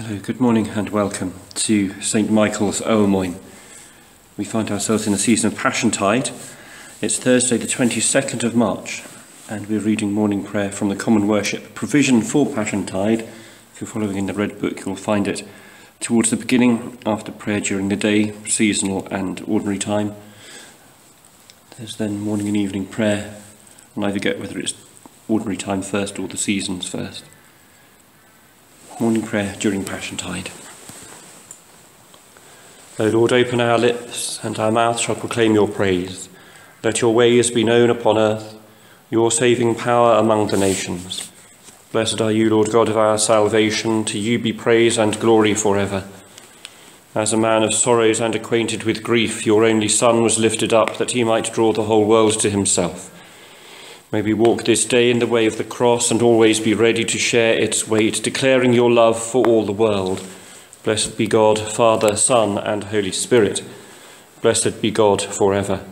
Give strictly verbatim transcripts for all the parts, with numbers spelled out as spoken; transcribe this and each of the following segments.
Hello, good morning and welcome to Saint Michael's Owermoyne. We find ourselves in the season of Passiontide. It's Thursday the twenty-second of March and we're reading morning prayer from the Common Worship Provision for Passiontide. If you're following in the Red Book, you'll find it towards the beginning after prayer during the day, seasonal and ordinary time. There's then morning and evening prayer. I'll either get whether it's ordinary time first or the seasons first. Morning prayer during Passiontide. O Lord, open our lips, and our mouth shall proclaim your praise. Let your ways be known upon earth, your saving power among the nations. Blessed are you, Lord God of our salvation. To you be praise and glory forever. As a man of sorrows and acquainted with grief, your only Son was lifted up, that he might draw the whole world to himself. May we walk this day in the way of the cross and always be ready to share its weight, declaring your love for all the world. Blessed be God, Father, Son, and Holy Spirit. Blessed be God forever.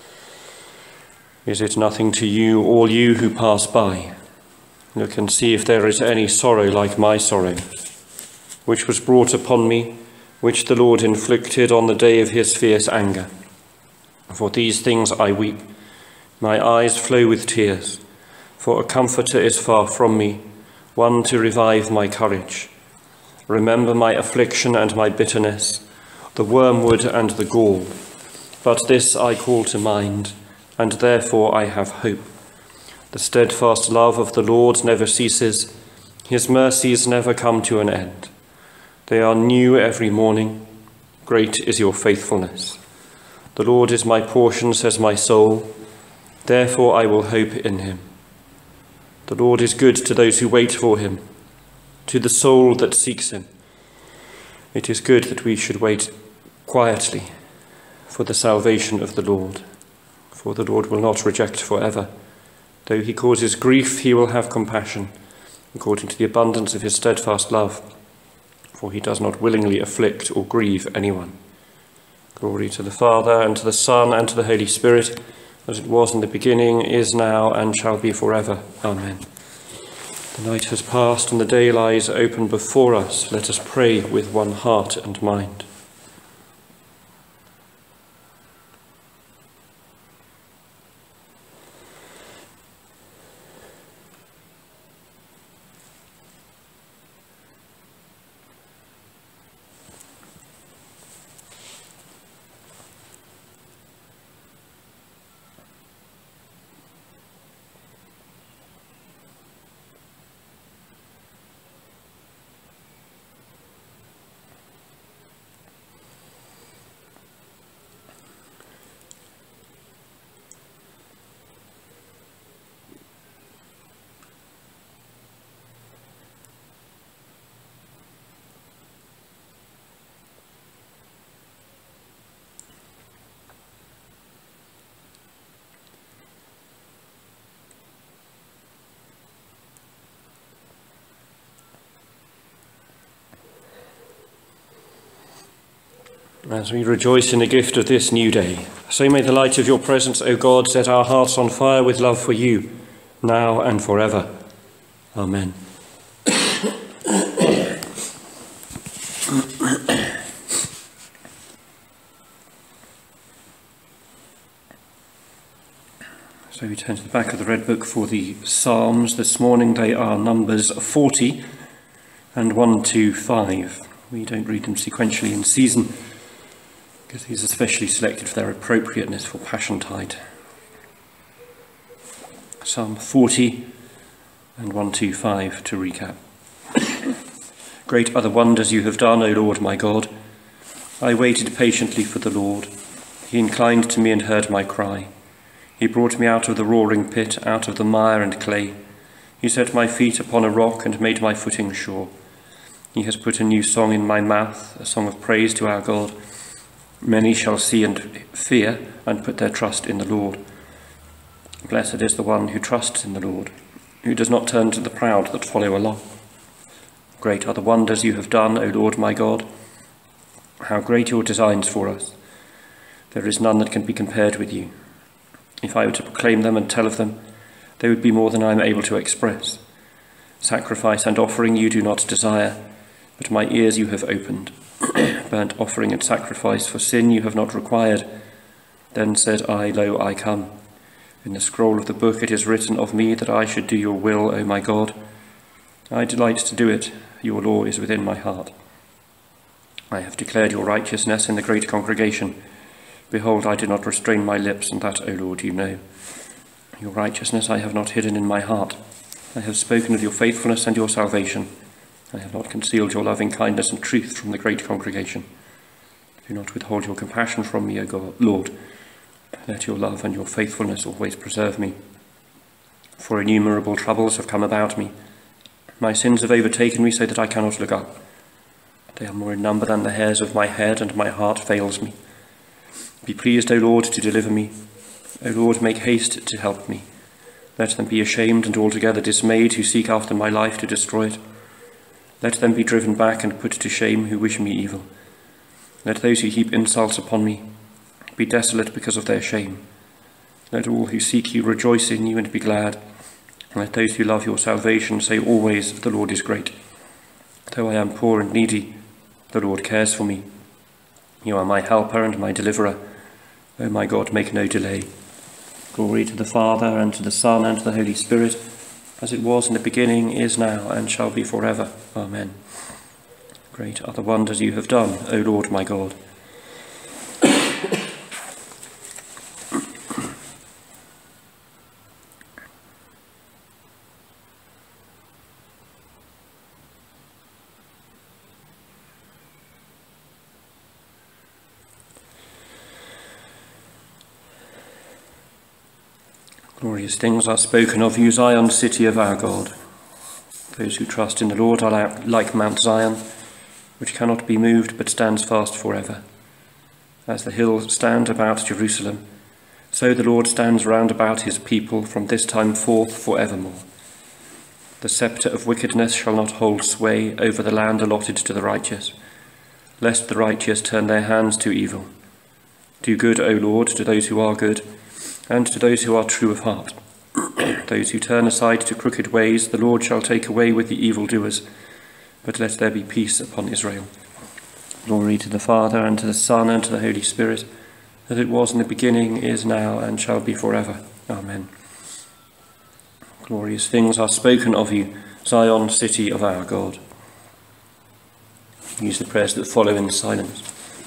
Is it nothing to you, all you who pass by? Look and see if there is any sorrow like my sorrow, which was brought upon me, which the Lord inflicted on the day of his fierce anger. For these things I weep. My eyes flow with tears, for a comforter is far from me, one to revive my courage. Remember my affliction and my bitterness, the wormwood and the gall. But this I call to mind, and therefore I have hope. The steadfast love of the Lord never ceases, his mercies never come to an end. They are new every morning, great is your faithfulness. The Lord is my portion, says my soul. Therefore I will hope in him. The Lord is good to those who wait for him, to the soul that seeks him. It is good that we should wait quietly for the salvation of the Lord, for the Lord will not reject forever. Though he causes grief, he will have compassion, according to the abundance of his steadfast love, for he does not willingly afflict or grieve anyone. Glory to the Father, and to the Son, and to the Holy Spirit, as it was in the beginning, is now, and shall be forever. Amen. The night has passed and the day lies open before us. Let us pray with one heart and mind. As we rejoice in the gift of this new day, so may the light of your presence, O God, set our hearts on fire with love for you, now and forever. Amen. So we turn to the back of the Red Book for the Psalms. This morning they are Numbers forty and one to five. We don't read them sequentially in season, because these are specially selected for their appropriateness for Passiontide. Psalm forty and one to five to recap. Great are the wonders you have done, O Lord my God. I waited patiently for the Lord. He inclined to me and heard my cry. He brought me out of the roaring pit, out of the mire and clay. He set my feet upon a rock and made my footing sure. He has put a new song in my mouth, a song of praise to our God. Many shall see and fear and put their trust in the Lord. Blessed is the one who trusts in the Lord, who does not turn to the proud that follow along. Great are the wonders you have done, O Lord my God. How great your designs for us. There is none that can be compared with you. If I were to proclaim them and tell of them, they would be more than I am able to express. Sacrifice and offering you do not desire, but my ears you have opened. Burnt offering and sacrifice for sin you have not required. Then said I, Lo, I come. In the scroll of the book it is written of me that I should do your will, O my God. I delight to do it. Your law is within my heart. I have declared your righteousness in the great congregation. Behold, I did not restrain my lips, and that, O Lord, you know. Your righteousness I have not hidden in my heart. I have spoken of your faithfulness and your salvation. I have not concealed your loving kindness and truth from the great congregation. Do not withhold your compassion from me, O God, Lord. Let your love and your faithfulness always preserve me. For innumerable troubles have come about me. My sins have overtaken me so that I cannot look up. They are more in number than the hairs of my head, and my heart fails me. Be pleased, O Lord, to deliver me. O Lord, make haste to help me. Let them be ashamed and altogether dismayed who seek after my life to destroy it. Let them be driven back and put to shame who wish me evil. Let those who heap insults upon me be desolate because of their shame. Let all who seek you rejoice in you and be glad. Let those who love your salvation say always, the Lord is great. Though I am poor and needy, the Lord cares for me. You are my helper and my deliverer. O my God, make no delay. Glory to the Father, and to the Son, and to the Holy Spirit, as it was in the beginning, is now, and shall be forever. Amen. Great are the wonders you have done, O Lord my God. Glorious things are spoken of you, Zion, city of our God. Those who trust in the Lord are like Mount Zion, which cannot be moved but stands fast forever. As the hills stand about Jerusalem, so the Lord stands round about his people from this time forth forevermore. The sceptre of wickedness shall not hold sway over the land allotted to the righteous, lest the righteous turn their hands to evil. Do good, O Lord, to those who are good, and to those who are true of heart. Those who turn aside to crooked ways, the Lord shall take away with the evildoers, but let there be peace upon Israel. Glory to the Father, and to the Son, and to the Holy Spirit, as it was in the beginning, is now, and shall be forever. Amen. Glorious things are spoken of you, Zion, city of our God. Use the prayers that follow in silence.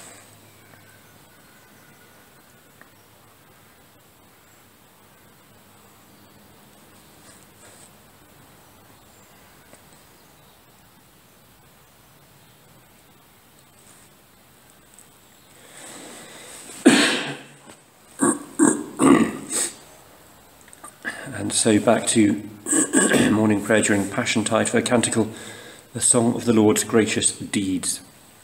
And so back to morning prayer during Passiontide for a canticle, the song of the Lord's gracious deeds.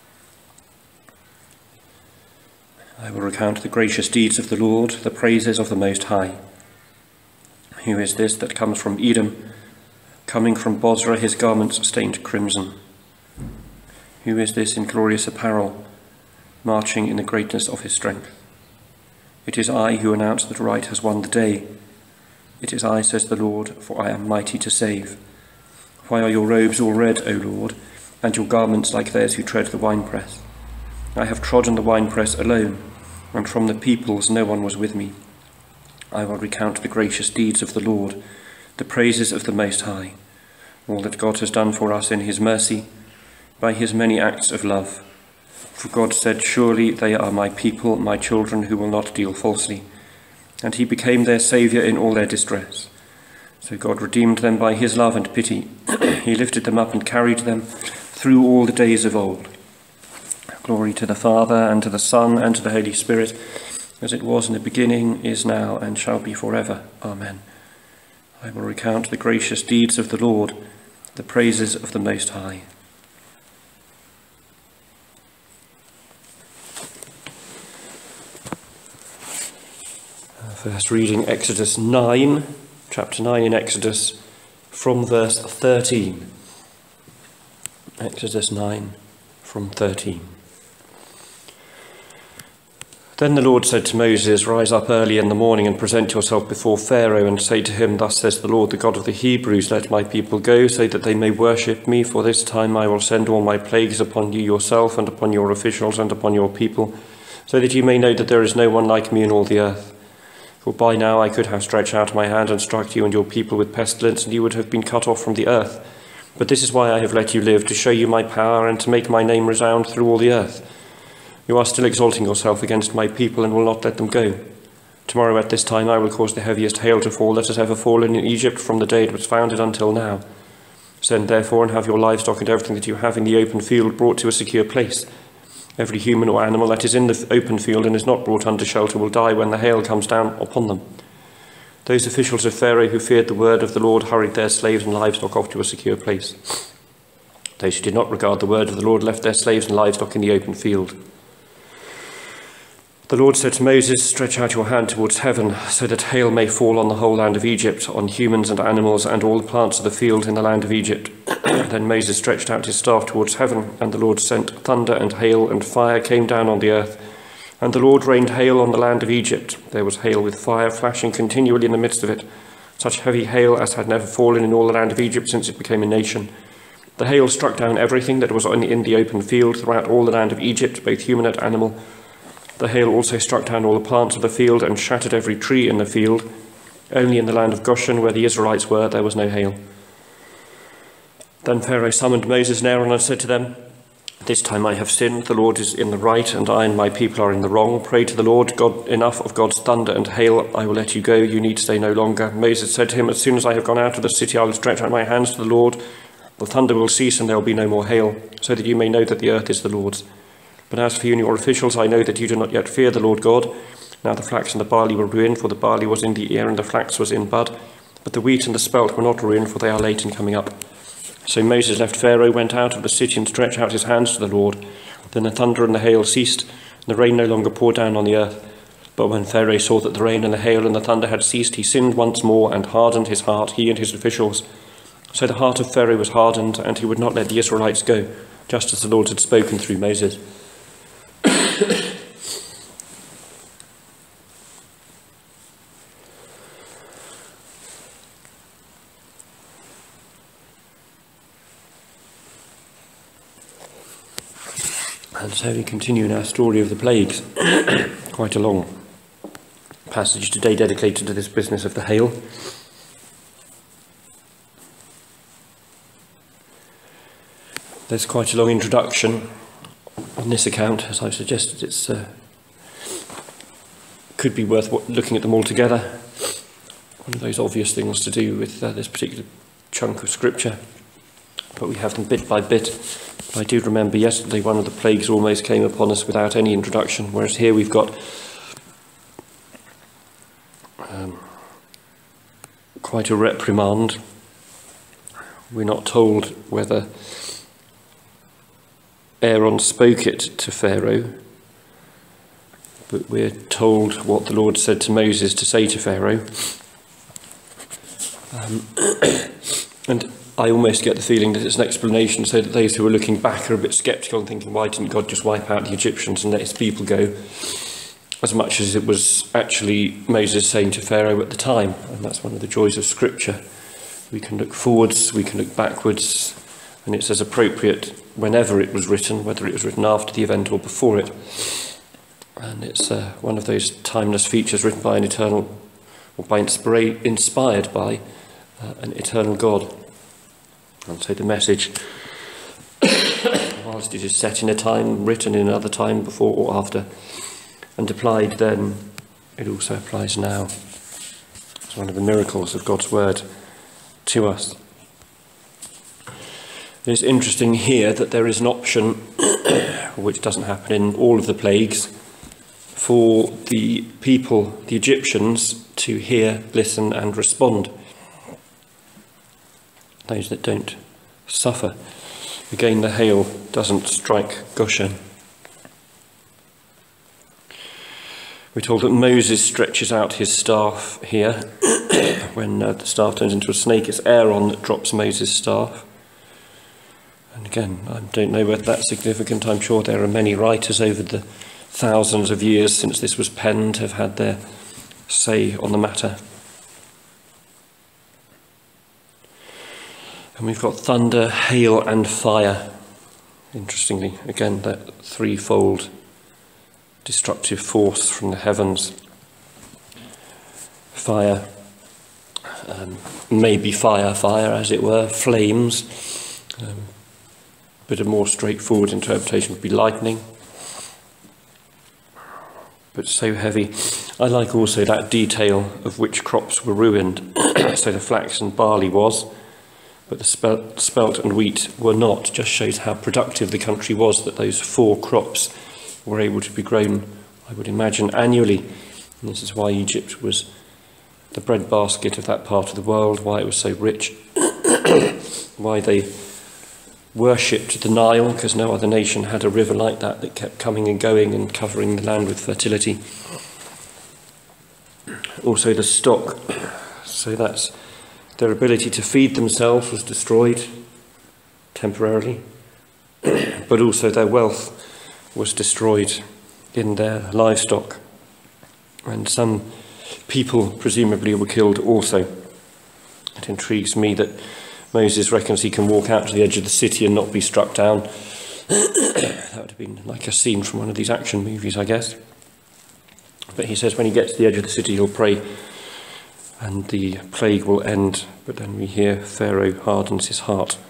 I will recount the gracious deeds of the Lord, the praises of the Most High. Who is this that comes from Edom, coming from Bozrah, his garments stained crimson? Who is this in glorious apparel, marching in the greatness of his strength? It is I who announce that right has won the day. It is I, says the Lord, for I am mighty to save. Why are your robes all red, O Lord, and your garments like theirs who tread the winepress? I have trodden the winepress alone, and from the peoples no one was with me. I will recount the gracious deeds of the Lord, the praises of the Most High, all that God has done for us in his mercy, by his many acts of love. For God said, surely they are my people, my children, who will not deal falsely. And he became their saviour in all their distress. So God redeemed them by his love and pity. He lifted them up and carried them through all the days of old. Glory to the Father, and to the Son, and to the Holy Spirit, as it was in the beginning, is now, and shall be forever. Amen. I will recount the gracious deeds of the Lord, the praises of the Most High. First reading, Exodus nine, chapter nine in Exodus, from verse thirteen. Exodus nine, from thirteen. Then the Lord said to Moses, "Rise up early in the morning and present yourself before Pharaoh and say to him, 'Thus says the Lord, the God of the Hebrews, let my people go, so that they may worship me. For this time I will send all my plagues upon you yourself and upon your officials and upon your people, so that you may know that there is no one like me in all the earth. For by now I could have stretched out my hand and struck you and your people with pestilence, and you would have been cut off from the earth. But this is why I have let you live, to show you my power and to make my name resound through all the earth. You are still exalting yourself against my people and will not let them go. Tomorrow at this time I will cause the heaviest hail to fall that has ever fallen in Egypt from the day it was founded until now. Send therefore and have your livestock and everything that you have in the open field brought to a secure place. Every human or animal that is in the open field and is not brought under shelter will die when the hail comes down upon them." Those officials of Pharaoh who feared the word of the Lord hurried their slaves and livestock off to a secure place. Those who did not regard the word of the Lord left their slaves and livestock in the open field. The Lord said to Moses, "Stretch out your hand towards heaven, so that hail may fall on the whole land of Egypt, on humans and animals, and all the plants of the field in the land of Egypt." Then Moses stretched out his staff towards heaven, and the Lord sent thunder and hail, and fire came down on the earth. And the Lord rained hail on the land of Egypt. There was hail with fire flashing continually in the midst of it, such heavy hail as had never fallen in all the land of Egypt since it became a nation. The hail struck down everything that was in the open field throughout all the land of Egypt, both human and animal. The hail also struck down all the plants of the field and shattered every tree in the field. Only in the land of Goshen, where the Israelites were, there was no hail. Then Pharaoh summoned Moses and Aaron and said to them, "This time I have sinned. The Lord is in the right, and I and my people are in the wrong. Pray to the Lord. God, enough of God's thunder and hail. I will let you go. You need stay no longer." Moses said to him, "As soon as I have gone out of the city, I will stretch out my hands to the Lord. The thunder will cease, and there will be no more hail, so that you may know that the earth is the Lord's. But as for you and your officials, I know that you do not yet fear the Lord God. Now the flax and the barley were ruined, for the barley was in the ear and the flax was in bud. But the wheat and the spelt were not ruined, for they are late in coming up." So Moses left Pharaoh, went out of the city and stretched out his hands to the Lord. Then the thunder and the hail ceased, and the rain no longer poured down on the earth. But when Pharaoh saw that the rain and the hail and the thunder had ceased, he sinned once more and hardened his heart, he and his officials. So the heart of Pharaoh was hardened, and he would not let the Israelites go, just as the Lord had spoken through Moses. And so we continue in our story of the plagues. Quite a long passage today dedicated to this business of the hail. There's quite a long introduction on this account. As I've suggested, it's uh, could be worth looking at them all together. One of those obvious things to do with uh, this particular chunk of scripture, but we have them bit by bit. I do remember yesterday one of the plagues almost came upon us without any introduction, whereas here we've got um, quite a reprimand. We're not told whether Aaron spoke it to Pharaoh, but we're told what the Lord said to Moses to say to Pharaoh. Um, and I almost get the feeling that it's an explanation so that those who are looking back are a bit sceptical and thinking, why didn't God just wipe out the Egyptians and let his people go? As much as it was actually Moses saying to Pharaoh at the time. And that's one of the joys of Scripture. We can look forwards, we can look backwards, and it's as appropriate whenever it was written, whether it was written after the event or before it. And it's uh, one of those timeless features written by an eternal, or by inspira- inspired by uh, an eternal God. And so the message, whilst it is set in a time, written in another time, before or after, and applied then, it also applies now. It's one of the miracles of God's word to us. It's interesting here that there is an option, which doesn't happen in all of the plagues, for the people, the Egyptians, to hear, listen and respond. Those that don't suffer. Again, the hail doesn't strike Goshen. We're told that Moses stretches out his staff here. When uh, the staff turns into a snake, it's Aaron that drops Moses' staff. And again, I don't know whether that's significant. I'm sure there are many writers over the thousands of years since this was penned have had their say on the matter. And we've got thunder, hail and fire. Interestingly, again, that threefold destructive force from the heavens. Fire, um, maybe fire, fire as it were, flames. Um, but a more straightforward interpretation would be lightning. But so heavy. I like also that detail of which crops were ruined. So the flax and barley was, but the spelt, spelt and wheat were not. Just shows how productive the country was, that those four crops were able to be grown, I would imagine, annually. And this is why Egypt was the breadbasket of that part of the world, why it was so rich, why they worshipped the Nile, because no other nation had a river like that that kept coming and going and covering the land with fertility. Also the stock, so that's their ability to feed themselves was destroyed temporarily, but also their wealth was destroyed in their livestock, and some people presumably were killed also. It intrigues me that Moses reckons he can walk out to the edge of the city and not be struck down. That would have been like a scene from one of these action movies, I guess. But he says when he gets to the edge of the city, he'll pray and the plague will end. But then we hear Pharaoh hardens his heart.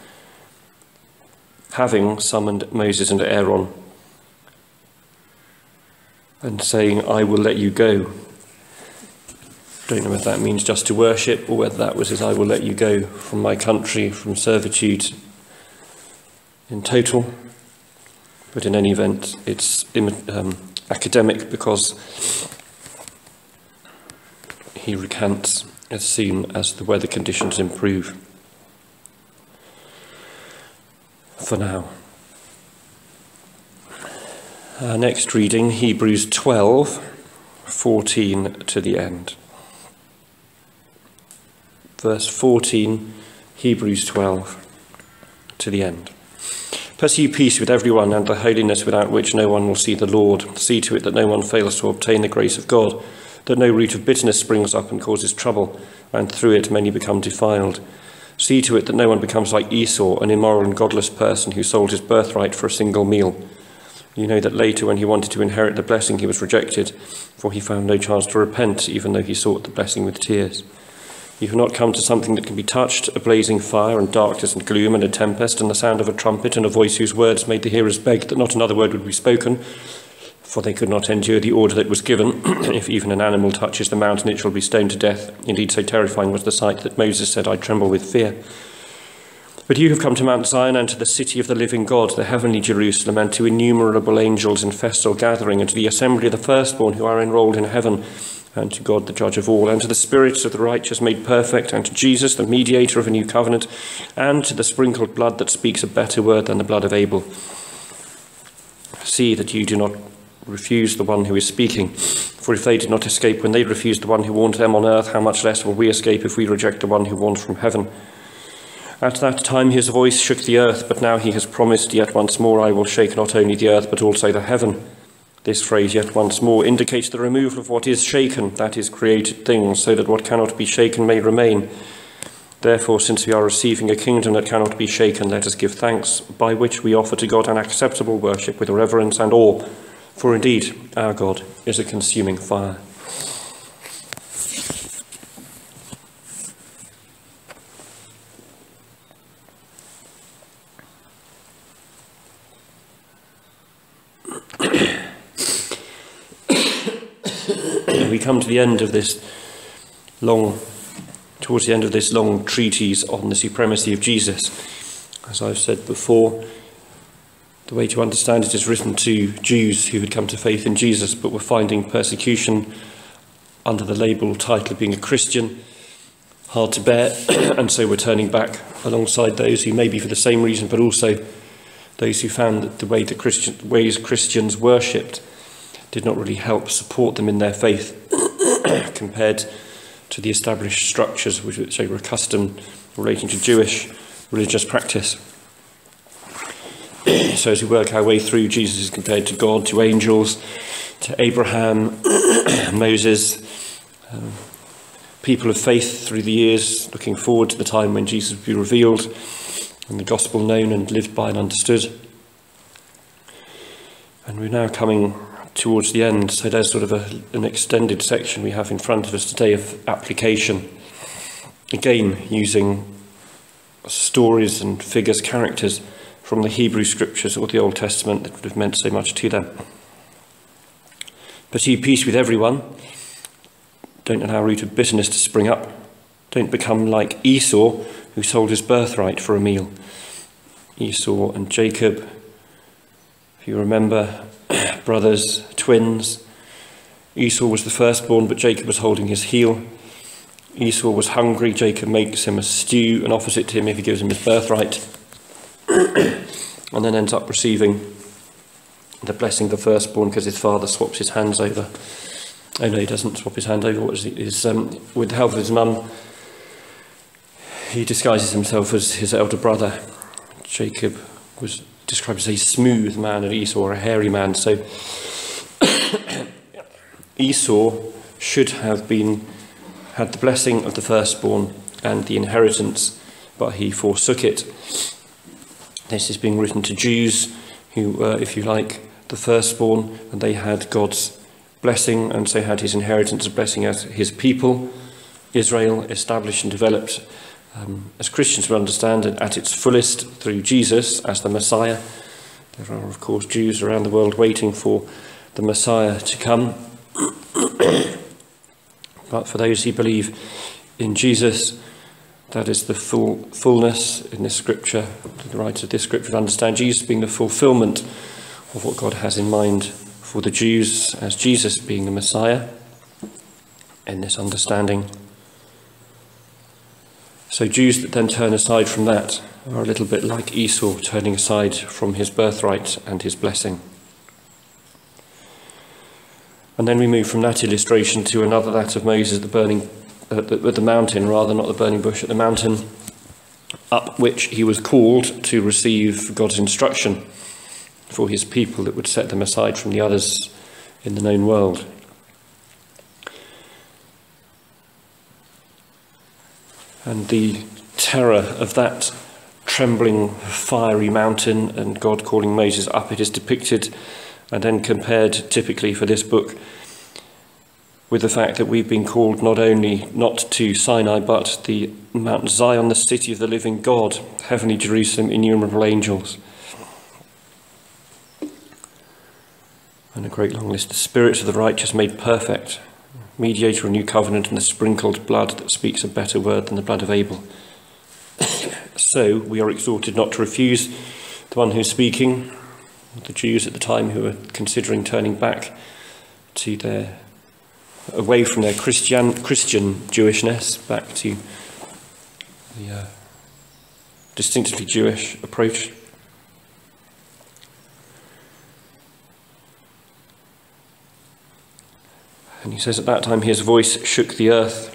Having summoned Moses and Aaron and saying, I will let you go. Don't know whether that means just to worship or whether that was as I will let you go from my country, from servitude in total. But in any event, it's um, academic because he recants as soon as the weather conditions improve. For now. Our next reading, Hebrews twelve, fourteen to the end. Verse fourteen, Hebrews twelve, to the end. Pursue peace with everyone and the holiness without which no one will see the Lord. See to it that no one fails to obtain the grace of God, that no root of bitterness springs up and causes trouble, and through it many become defiled. See to it that no one becomes like Esau, an immoral and godless person who sold his birthright for a single meal. You know that later when he wanted to inherit the blessing he was rejected, for he found no chance to repent, even though he sought the blessing with tears. You have not come to something that can be touched, a blazing fire and darkness and gloom and a tempest and the sound of a trumpet and a voice whose words made the hearers beg that not another word would be spoken, for they could not endure the order that was given. If even an animal touches the mountain, it shall be stoned to death. Indeed, so terrifying was the sight that Moses said, I tremble with fear. But you have come to Mount Zion and to the city of the living God, the heavenly Jerusalem, and to innumerable angels in festal gathering, and to the assembly of the firstborn who are enrolled in heaven, and to God the judge of all, and to the spirits of the righteous made perfect, and to Jesus, the mediator of a new covenant, and to the sprinkled blood that speaks a better word than the blood of Abel. See that you do not refuse the one who is speaking, for if they did not escape when they refused the one who warned them on earth, how much less will we escape if we reject the one who warned from heaven? At that time his voice shook the earth, but now he has promised, yet once more I will shake not only the earth, but also the heaven. This phrase, yet once more, indicates the removal of what is shaken, that is, created things, so that what cannot be shaken may remain. Therefore, since we are receiving a kingdom that cannot be shaken, let us give thanks, by which we offer to God an acceptable worship with reverence and awe. For indeed, our God is a consuming fire. We come to the end of this long, towards the end of this long treatise on the supremacy of Jesus. As I've said before, the way to understand it is written to Jews who had come to faith in Jesus but were finding persecution under the label title of being a Christian hard to bear, and so were turning back alongside those who, maybe for the same reason, but also those who found that the way the Christian ways Christians worshipped did not really help support them in their faith compared to the established structures which they were accustomed relating to Jewish religious practice. So as we work our way through, Jesus is compared to God, to angels, to Abraham, Moses, um, people of faith through the years, looking forward to the time when Jesus would be revealed and the gospel known and lived by and understood. And we're now coming towards the end, so there's sort of a, an extended section we have in front of us today of application. Again, using stories and figures, characters from the Hebrew scriptures or the Old Testament that would have meant so much to them. Pursue peace with everyone. Don't allow a root of bitterness to spring up. Don't become like Esau, who sold his birthright for a meal. Esau and Jacob, if you remember, brothers, twins. Esau was the firstborn, but Jacob was holding his heel. Esau was hungry. Jacob makes him a stew and offers it to him if he gives him his birthright. And then ends up receiving the blessing of the firstborn because his father swaps his hands over. Oh no, he doesn't swap his hand over. What is it? His, um, with the help of his mum, he disguises himself as his elder brother. Jacob was described as a smooth man, and Esau a hairy man. So Esau should have been had the blessing of the firstborn and the inheritance, but he forsook it. This is being written to Jews who were, if you like, the firstborn, and they had God's blessing, and so had his inheritance of blessing as his people. Israel established and developed, um, as Christians will understand, it at its fullest through Jesus as the Messiah. There are, of course, Jews around the world waiting for the Messiah to come. But for those who believe in Jesus, that is the full fullness in this scripture. The writers of this scripture understand Jesus being the fulfillment of what God has in mind for the Jews, as Jesus being the Messiah in this understanding. So Jews that then turn aside from that are a little bit like Esau, turning aside from his birthright and his blessing. And then we move from that illustration to another, that of Moses, the burning, uh, the, the mountain, rather, not the burning bush, at the mountain up which he was called to receive God's instruction for his people that would set them aside from the others in the known world. And the terror of that trembling, fiery mountain and God calling Moses up, it is depicted and then compared typically for this book with the fact that we've been called not only not to Sinai, but the Mount Zion, the city of the living God, heavenly Jerusalem, innumerable angels. And a great long list. The spirits of the righteous made perfect, mediator of a new covenant, and the sprinkled blood that speaks a better word than the blood of Abel. So we are exhorted not to refuse the one who's speaking. The Jews at the time who were considering turning back to their, away from their Christian Christian Jewishness, back to the uh, distinctively Jewish approach. And he says at that time his voice shook the earth.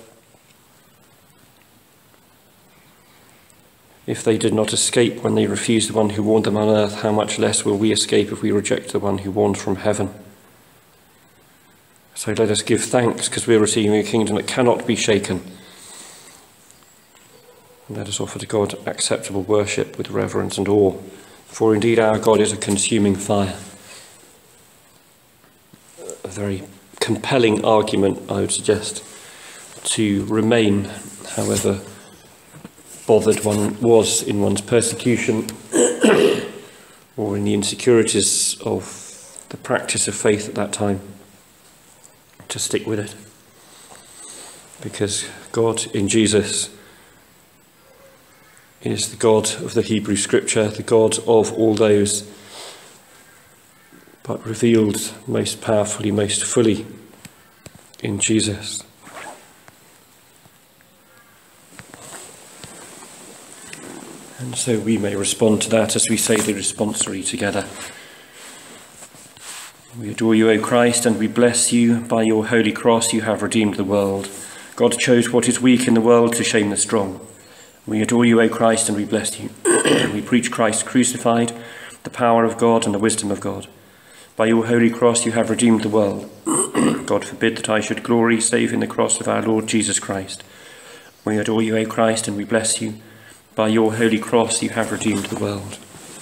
If they did not escape when they refused the one who warned them on earth, how much less will we escape if we reject the one who warned from heaven? So let us give thanks, because we are receiving a kingdom that cannot be shaken. And let us offer to God acceptable worship with reverence and awe, for indeed our God is a consuming fire. A very compelling argument, I would suggest, to remain, however bothered one was in one's persecution or in the insecurities of the practice of faith at that time, to stick with it. Because God in Jesus is the God of the Hebrew Scripture, the God of all those, but revealed most powerfully, most fully in Jesus. And so we may respond to that as we say the responsory together. We adore you, O Christ, and we bless you. By your holy cross you have redeemed the world. God chose what is weak in the world to shame the strong. We adore you, O Christ, and we bless you. We preach Christ crucified, the power of God and the wisdom of God. By your holy cross you have redeemed the world. God forbid that I should glory save in the cross of our Lord Jesus Christ. We adore you, O Christ, and we bless you. By your holy cross you have redeemed the world.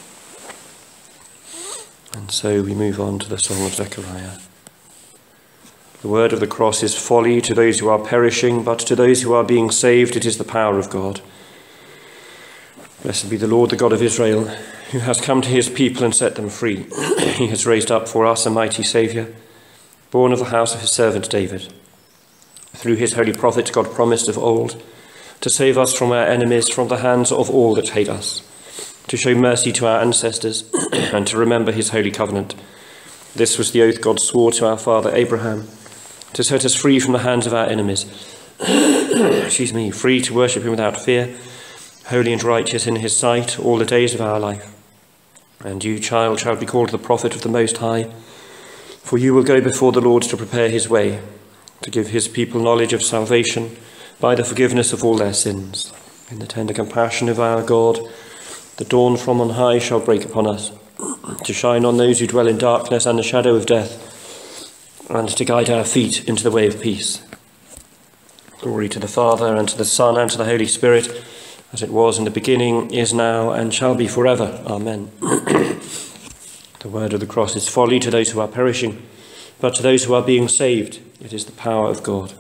And so we move on to the Song of Zechariah. The word of the cross is folly to those who are perishing, but to those who are being saved it is the power of God. Blessed be the Lord, the God of Israel, who has come to his people and set them free. He has raised up for us a mighty Saviour, born of the house of his servant David. Through his holy prophets God promised of old to save us from our enemies, from the hands of all that hate us, to show mercy to our ancestors and to remember his holy covenant. This was the oath God swore to our father Abraham, to set us free from the hands of our enemies. Excuse me, free to worship him without fear, holy and righteous in his sight all the days of our life. And you, child, shall be called the prophet of the Most High, for you will go before the Lord to prepare his way, to give his people knowledge of salvation by the forgiveness of all their sins. In the tender compassion of our God, the dawn from on high shall break upon us, to shine on those who dwell in darkness and the shadow of death, and to guide our feet into the way of peace. Glory to the Father, and to the Son, and to the Holy Spirit, as it was in the beginning, is now, and shall be forever. Amen. The word of the cross is folly to those who are perishing, but to those who are being saved, it is the power of God.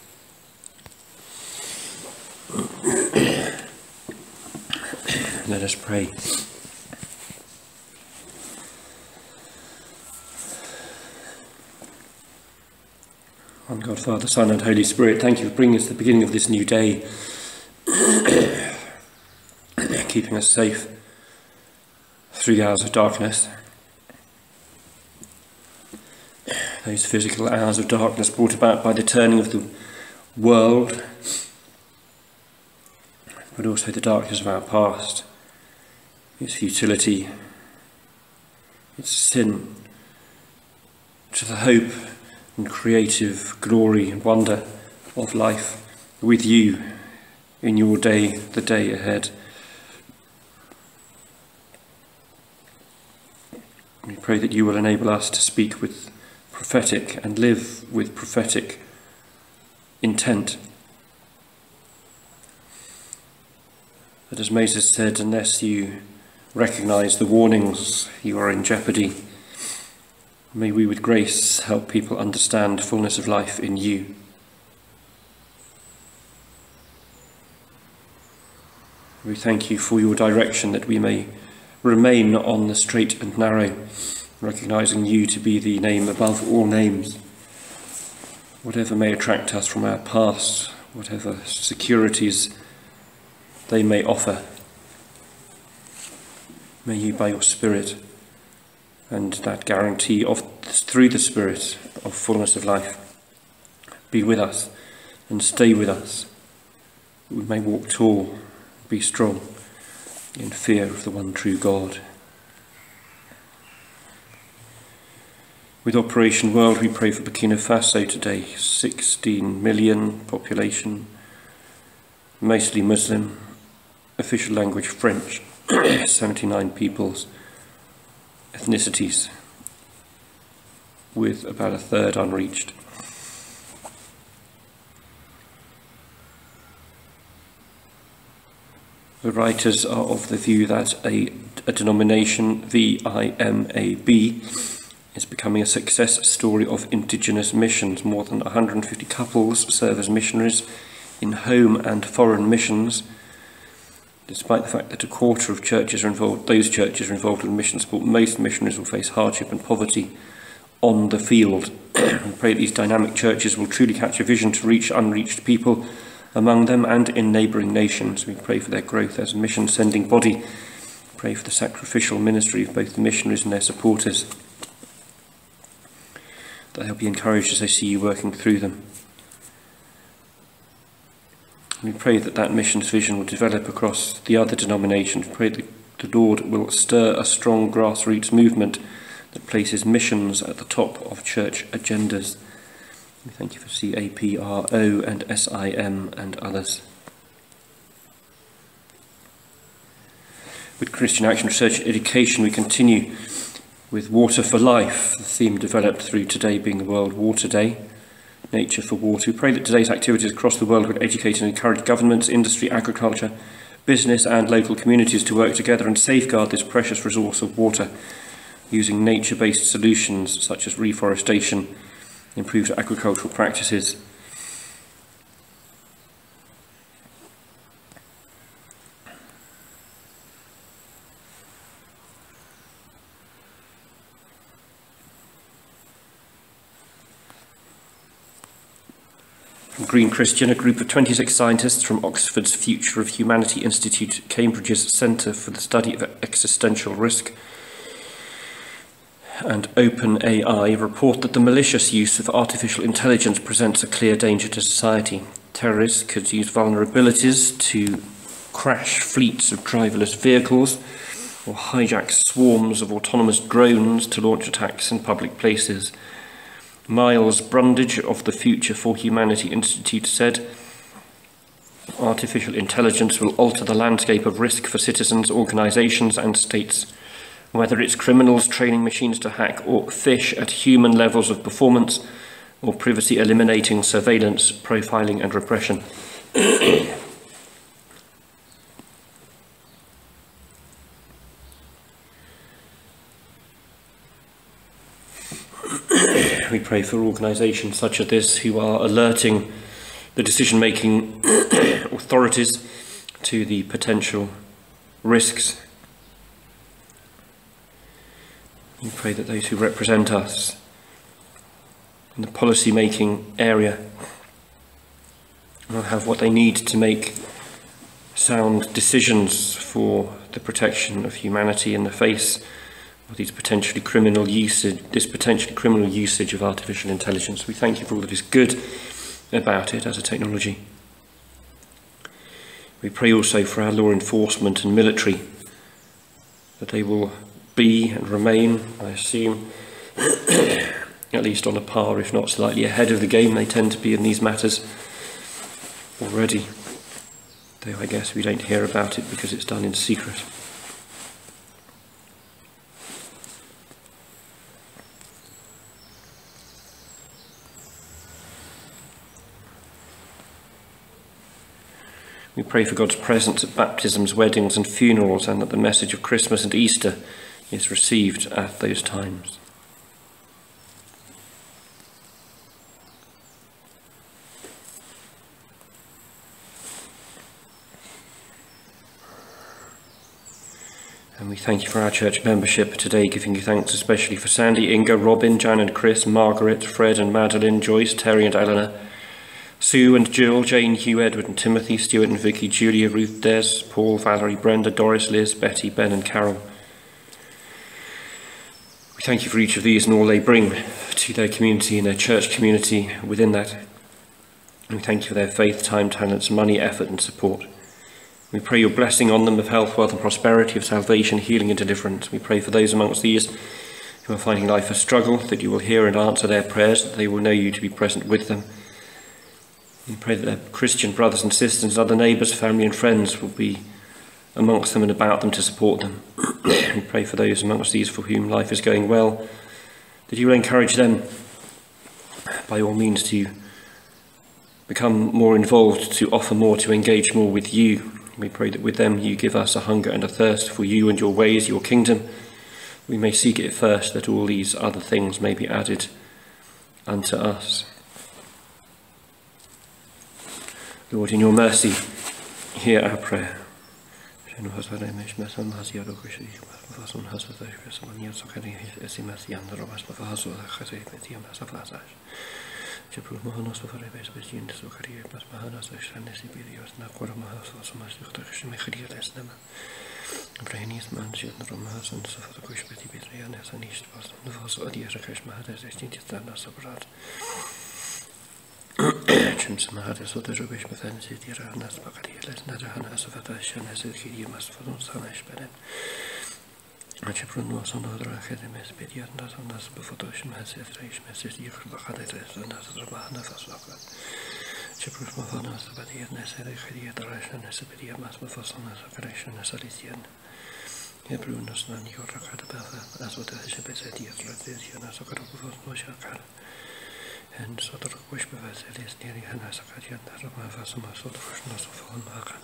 Let us pray. One God, Father, Son, and Holy Spirit, thank you for bringing us to the beginning of this new day, keeping us safe through the hours of darkness. Those physical hours of darkness brought about by the turning of the world, but also the darkness of our past, its futility, its sin, to the hope and creative glory and wonder of life with you in your day, the day ahead. We pray that you will enable us to speak with prophetic and live with prophetic intent. That, as Moses said, unless you recognise the warnings, you are in jeopardy. May we with grace help people understand fullness of life in you. We thank you for your direction, that we may remain on the straight and narrow, recognising you to be the name above all names. Whatever may attract us from our past, whatever securities they may offer, may you, by your Spirit, and that guarantee of through the Spirit of fullness of life, be with us and stay with us. We may walk tall, be strong in fear of the one true God. With Operation World, we pray for Burkina Faso today. sixteen million population, mostly Muslim, official language French, seventy-nine peoples, ethnicities, with about a third unreached. The writers are of the view that a, a denomination, V I M A B, is becoming a success story of indigenous missions. More than one hundred fifty couples serve as missionaries in home and foreign missions, despite the fact that a quarter of churches are involved, those churches are involved in mission support. Most missionaries will face hardship and poverty on the field. We pray that these dynamic churches will truly catch a vision to reach unreached people among them and in neighbouring nations. We pray for their growth as a mission-sending body. Pray for the sacrificial ministry of both the missionaries and their supporters, that they'll be encouraged as they see you working through them. We pray that that missions vision will develop across the other denominations. We pray that the Lord will stir a strong grassroots movement that places missions at the top of church agendas. We thank you for C A P R O and S I M and others. With Christian Action Research and Education, we continue with Water for Life, the theme developed through today being the World Water Day, Nature for Water. We pray that today's activities across the world would educate and encourage governments, industry, agriculture, business and local communities to work together and safeguard this precious resource of water, using nature-based solutions such as reforestation, improved agricultural practices. From Green Christian, a group of twenty-six scientists from Oxford's Future of Humanity Institute, Cambridge's Centre for the Study of Existential Risk, and OpenAI report that the malicious use of artificial intelligence presents a clear danger to society. Terrorists could use vulnerabilities to crash fleets of driverless vehicles or hijack swarms of autonomous drones to launch attacks in public places. Miles Brundage of the Future for Humanity Institute said, "Artificial intelligence will alter the landscape of risk for citizens, organisations and states. Whether it's criminals training machines to hack or fish at human levels of performance, or privacy eliminating surveillance, profiling and repression." We pray for organisations such as this who are alerting the decision-making authorities to the potential risks. We pray that those who represent us in the policy-making area will have what they need to make sound decisions for the protection of humanity in the face of these potentially criminal usage, this potentially criminal usage of artificial intelligence. We thank you for all that is good about it as a technology. We pray also for our law enforcement and military, that they will be and remain, I assume, at least on a par, if not slightly ahead of the game. They tend to be in these matters already, though I guess we don't hear about it because it's done in secret. We pray for God's presence at baptisms, weddings and funerals, and that the message of Christmas and Easter is received at those times. And we thank you for our church membership today, giving you thanks especially for Sandy, Inga, Robin, Jan and Chris, Margaret, Fred and Madeline, Joyce, Terry and Eleanor, Sue and Jill, Jane, Hugh, Edward and Timothy, Stuart and Vicky, Julia, Ruth, Des, Paul, Valerie, Brenda, Doris, Liz, Betty, Ben and Carol. We thank you for each of these and all they bring to their community and their church community within that. And we thank you for their faith, time, talents, money, effort and support. We pray your blessing on them of health, wealth and prosperity, of salvation, healing and deliverance. We pray for those amongst these who are finding life a struggle, that you will hear and answer their prayers, that they will know you to be present with them. We pray that their Christian brothers and sisters, other neighbours, family and friends will be amongst them and about them to support them. We pray for those amongst these for whom life is going well, that you will encourage them by all means to become more involved, to offer more, to engage more with you. We pray that with them you give us a hunger and a thirst for you and your ways, your kingdom. We may seek it first, that all these other things may be added unto us. Lord, in your mercy, hear our prayer. Czym samochody są też żebyśmy fency tira nas bakali les na jahana safata shana zikiri mas fadon sana shperen. A czy prunno są na drogę mes pediat nas nas befotoś mas efreish mes ich bakale też nas zrobana fasloka. Czy prusmo fana sabati nas ere khiriya drashana sabati mas befosona sakration salisian. Hebrunas nan jorrakad befa, as what is a beset yet, as a crop of Moshakal. And sort of wish bevet is nearly an asakatian that of my Vasuma sort of not of on Makan.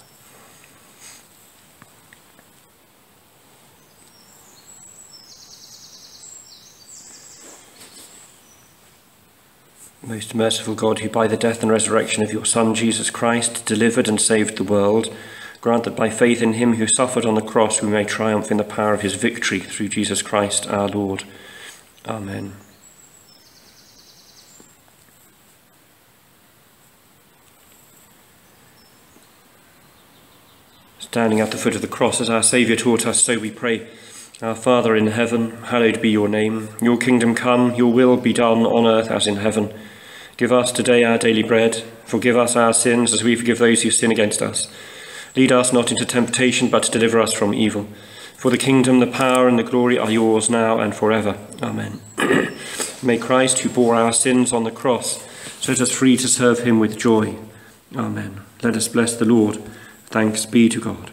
Most merciful God, who by the death and resurrection of your Son, Jesus Christ, delivered and saved the world, grant that by faith in him who suffered on the cross we may triumph in the power of his victory through Jesus Christ our Lord. Amen. Standing at the foot of the cross as our Saviour taught us, so we pray. Our Father in heaven, hallowed be your name. Your kingdom come, your will be done on earth as in heaven. Give us today our daily bread. Forgive us our sins as we forgive those who sin against us. Lead us not into temptation, but deliver us from evil. For the kingdom, the power and the glory are yours now and forever. Amen. May Christ, who bore our sins on the cross, set us free to serve him with joy. Amen. Let us bless the Lord. Thanks be to God.